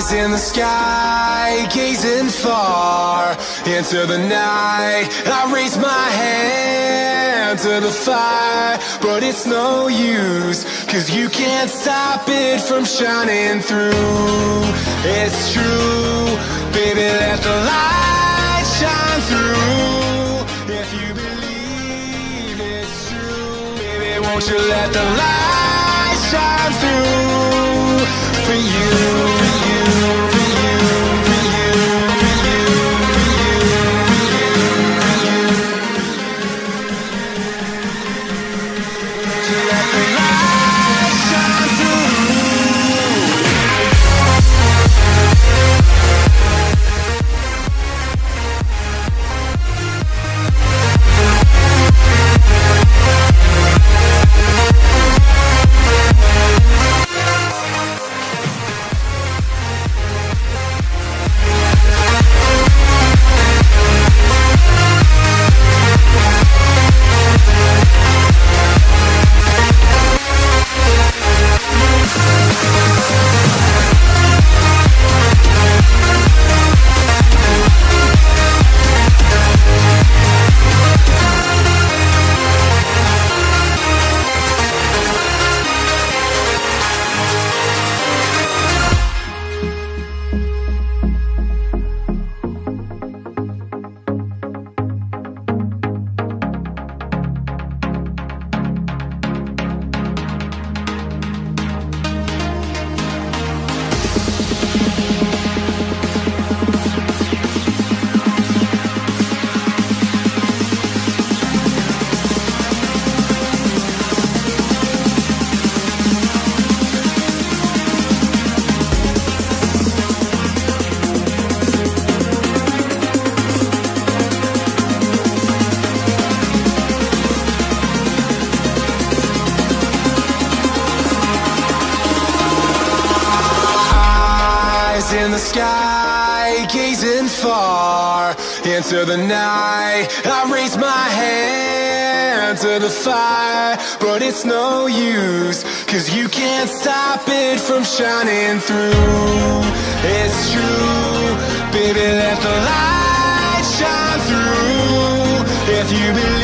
In the sky, gazing far into the night, I raise my hand to the fire, but it's no use, 'cause you can't stop it from shining through. It's true, baby, let the light shine through. If you believe it's true, baby, won't you let the light shine through for you, for you, for you, for you, for you, for you, for you, for you. Let the light shine through. In the sky, gazing far into the night, I raise my hand to the fire, but it's no use, 'cause you can't stop it from shining through. It's true, baby, let the light shine through. If you believe